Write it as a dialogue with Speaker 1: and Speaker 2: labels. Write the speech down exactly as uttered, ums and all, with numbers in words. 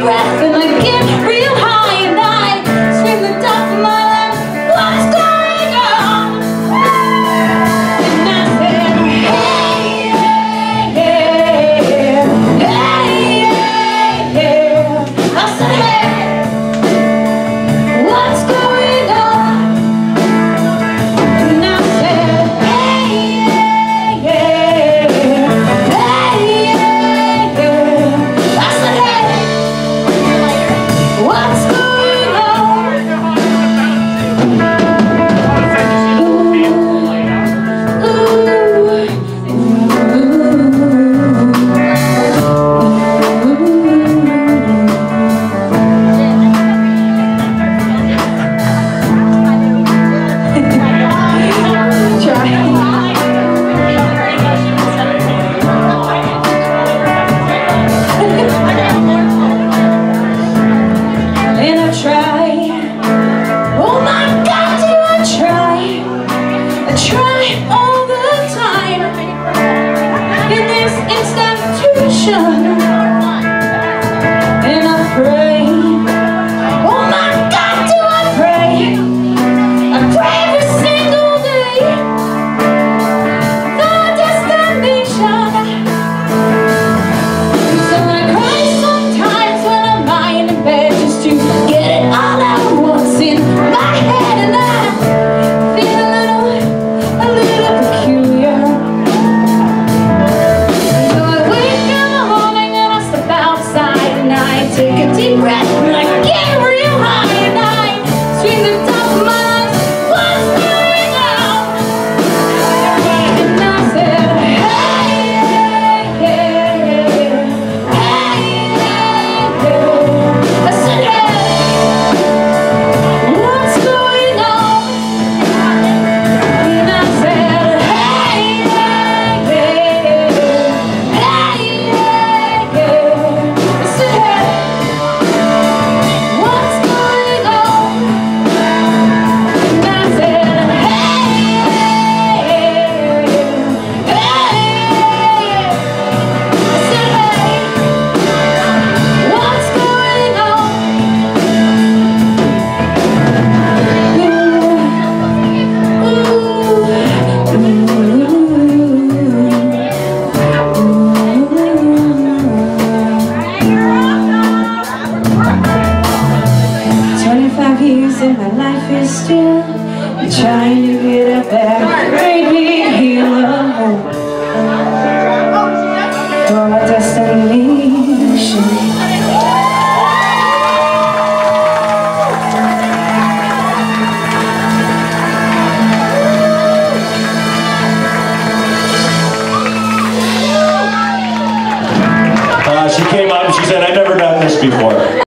Speaker 1: breath and I get real high and I scream the top of my lungs, what's going on? And I said, hey, hey, hey, hey, hey. I said, hey, what's going on? And I said, hey, hey, hey, hey, hey. I said, hey, what's going on? And I pray, oh my God, do I pray? I pray every single day for destination. So I cry sometimes when I'm lying in bed just to get it all out once in my head, and I feel a little, a little peculiar. Take a deep breath and I get real high and I scream the top of my lungs, what's going on? And I said, hey, hey, hey, hey, hey. I said, hey, what's going on? And I said, hey, hey, hey, hey, hey. I said, hey, twenty-five years and my life is still trying to get up that great big hill of hope for my destination.
Speaker 2: Uh, she came up and she said, I've never done this before.